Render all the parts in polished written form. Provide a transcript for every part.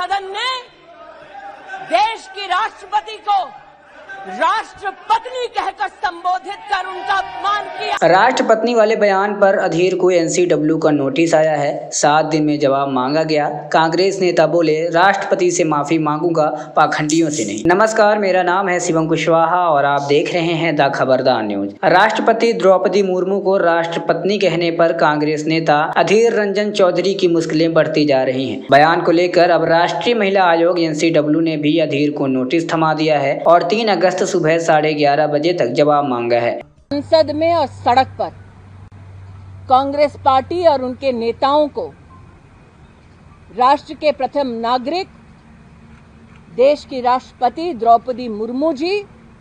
सदन ने देश की राष्ट्रपति को राष्ट्रपत्नी कहकर संबोधित कर उनका अपमान किया। राष्ट्रपत्नी वाले बयान पर अधीर को एनसीडब्ल्यू का नोटिस आया है। 7 दिन में जवाब मांगा गया। कांग्रेस नेता बोले, राष्ट्रपति से माफी मांगूंगा, पाखंडियों से नहीं। नमस्कार, मेरा नाम है शिवम कुशवाहा और आप देख रहे हैं द खबरदार न्यूज। राष्ट्रपति द्रौपदी मुर्मू को राष्ट्रपत्नी कहने पर कांग्रेस नेता अधीर रंजन चौधरी की मुश्किलें बढ़ती जा रही हैं। बयान को लेकर अब राष्ट्रीय महिला आयोग एनसीडब्ल्यू ने भी अधीर को नोटिस थमा दिया है और 3 अगस्त सुबह 11:30 बजे तक जवाब मांगा है। संसद में और सड़क पर कांग्रेस पार्टी और उनके नेताओं को राष्ट्र के प्रथम नागरिक, देश की राष्ट्रपति द्रौपदी मुर्मू जी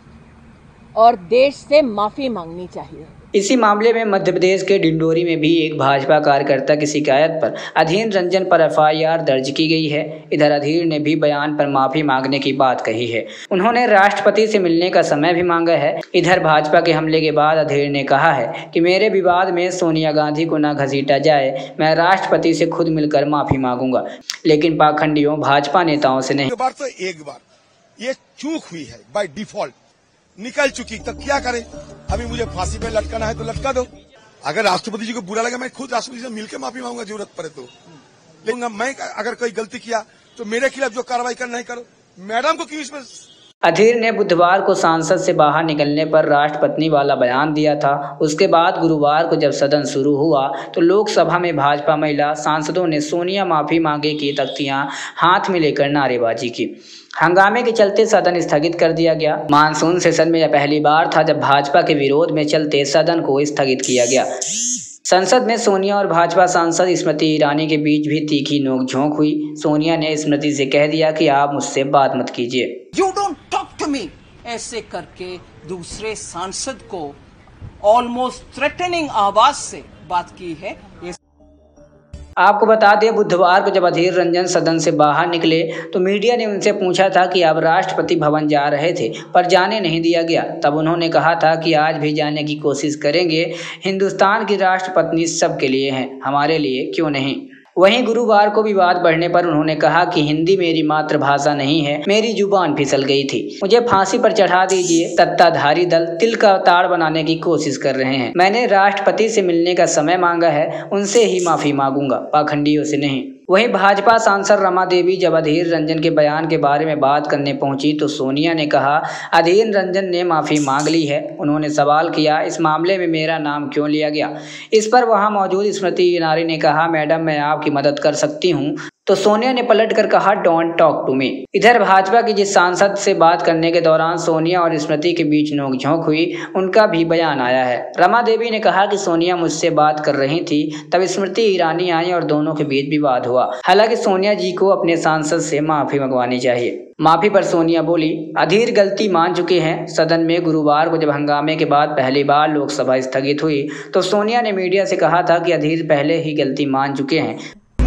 और देश से माफी मांगनी चाहिए। इसी मामले में मध्य प्रदेश के डिंडोरी में भी एक भाजपा कार्यकर्ता की शिकायत पर अधीर रंजन पर एफआईआर दर्ज की गई है। इधर अधीर ने भी बयान पर माफी मांगने की बात कही है। उन्होंने राष्ट्रपति से मिलने का समय भी मांगा है। इधर भाजपा के हमले के बाद अधीर ने कहा है कि मेरे विवाद में सोनिया गांधी को न घसीटा जाए, मैं राष्ट्रपति से खुद मिलकर माफी मांगूंगा, लेकिन पाखंडियों भाजपा नेताओं से नहीं। एक बार ये चूक हुई है, बाय डिफॉल्ट निकल चुकी, तो क्या करें? अभी मुझे फांसी पे लटकाना है तो लटका दो। अगर राष्ट्रपति जी को बुरा लगा, मैं खुद राष्ट्रपति से मिलकर माफी मांगूंगा जरूरत पड़े तो। लेकिन मैं अगर कोई गलती किया तो मेरे खिलाफ जो कार्रवाई करना है करो। मैडम को क्यों इसमें? अधीर ने बुधवार को संसद से बाहर निकलने पर राष्ट्रपत्नी वाला बयान दिया था। उसके बाद गुरुवार को जब सदन शुरू हुआ तो लोकसभा में भाजपा महिला सांसदों ने सोनिया माफी मांगे की तख्तियां हाथ में लेकर नारेबाजी की। हंगामे के चलते सदन स्थगित कर दिया गया। मानसून सेशन में यह पहली बार था जब भाजपा के विरोध में चलते सदन को स्थगित किया गया। संसद में सोनिया और भाजपा सांसद स्मृति ईरानी के बीच भी तीखी नोकझोंक हुई। सोनिया ने स्मृति से कह दिया कि आप मुझसे बात मत कीजिए। You don't talk to me, ऐसे करके दूसरे सांसद को ऑलमोस्ट थ्रेटनिंग आवाज से बात की है। आपको बता दें, बुधवार को जब अधीर रंजन सदन से बाहर निकले तो मीडिया ने उनसे पूछा था कि आप राष्ट्रपति भवन जा रहे थे पर जाने नहीं दिया गया। तब उन्होंने कहा था कि आज भी जाने की कोशिश करेंगे। हिंदुस्तान की राष्ट्रपत्नी सबके लिए है, हमारे लिए क्यों नहीं। वहीं गुरुवार को विवाद बढ़ने पर उन्होंने कहा कि हिंदी मेरी मातृभाषा नहीं है, मेरी जुबान फिसल गई थी, मुझे फांसी पर चढ़ा दीजिए। सत्ताधारी दल तिल का ताड़ बनाने की कोशिश कर रहे हैं। मैंने राष्ट्रपति से मिलने का समय मांगा है, उनसे ही माफी मांगूंगा, पाखंडियों से नहीं। वहीं भाजपा सांसद रमा देवी जब अधीर रंजन के बयान के बारे में बात करने पहुंची तो सोनिया ने कहा, अधीर रंजन ने माफी मांग ली है। उन्होंने सवाल किया, इस मामले में मेरा नाम क्यों लिया गया। इस पर वहां मौजूद स्मृति ईरानी ने कहा, मैडम मैं आपकी मदद कर सकती हूं। तो सोनिया ने पलटकर कहा, डोंट टॉक टू मी। इधर भाजपा की जिस सांसद से बात करने के दौरान सोनिया और स्मृति के बीच नोकझोंक हुई, उनका भी बयान आया है। रमा देवी ने कहा कि सोनिया मुझसे बात कर रही थी, तब स्मृति ईरानी आई और दोनों के बीच विवाद हुआ। हालांकि सोनिया जी को अपने सांसद से माफी मंगवानी चाहिए। माफी पर सोनिया बोली, अधीर गलती मान चुके हैं। सदन में गुरुवार को जब हंगामे के बाद पहली बार लोकसभा स्थगित हुई तो सोनिया ने मीडिया से कहा था कि अधीर पहले ही गलती मान चुके हैं।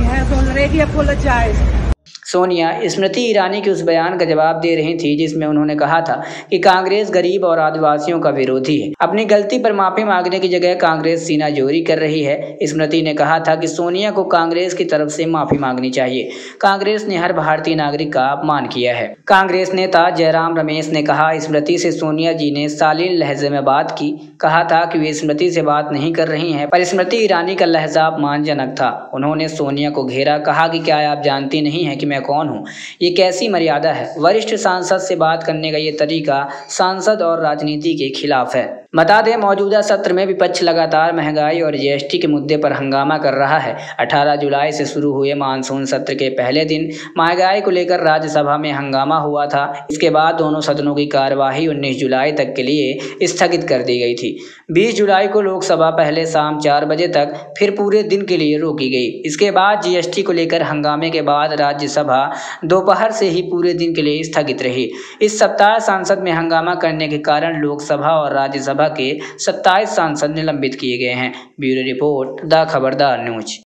सोनिया स्मृति ईरानी के उस बयान का जवाब दे रही थी जिसमें उन्होंने कहा था कि कांग्रेस गरीब और आदिवासियों का विरोधी है। अपनी गलती पर माफी मांगने की जगह कांग्रेस सीनाजोरी कर रही है। स्मृति ने कहा था कि सोनिया को कांग्रेस की तरफ से माफी मांगनी चाहिए। कांग्रेस ने हर भारतीय नागरिक का अपमान किया है। कांग्रेस नेता जयराम रमेश ने कहा, स्मृति से सोनिया जी ने शालीन लहजे में बात की। कहा था कि वे स्मृति से बात नहीं कर रही हैं, पर स्मृति ईरानी का लहजा अपमानजनक था। उन्होंने सोनिया को घेरा, कहा कि क्या आप जानती नहीं है कि मैं कौन हूँ। ये कैसी मर्यादा है। वरिष्ठ सांसद से बात करने का ये तरीका सांसद और राजनीति के खिलाफ है। बता दें, मौजूदा सत्र में विपक्ष लगातार महंगाई और जीएसटी के मुद्दे पर हंगामा कर रहा है। 18 जुलाई से शुरू हुए मानसून सत्र के पहले दिन महंगाई को लेकर राज्यसभा में हंगामा हुआ था। इसके बाद दोनों सदनों की कार्यवाही 19 जुलाई तक के लिए स्थगित कर दी गई थी। 20 जुलाई को लोकसभा पहले शाम 4 बजे तक फिर पूरे दिन के लिए रोकी गई। इसके बाद जीएसटी को लेकर हंगामे के बाद राज्यसभा दोपहर से ही पूरे दिन के लिए स्थगित रही। इस सप्ताह संसद में हंगामा करने के कारण लोकसभा और राज्यसभा के 27 सांसद निलंबित किए गए हैं। Bureau report, the Khabardar news.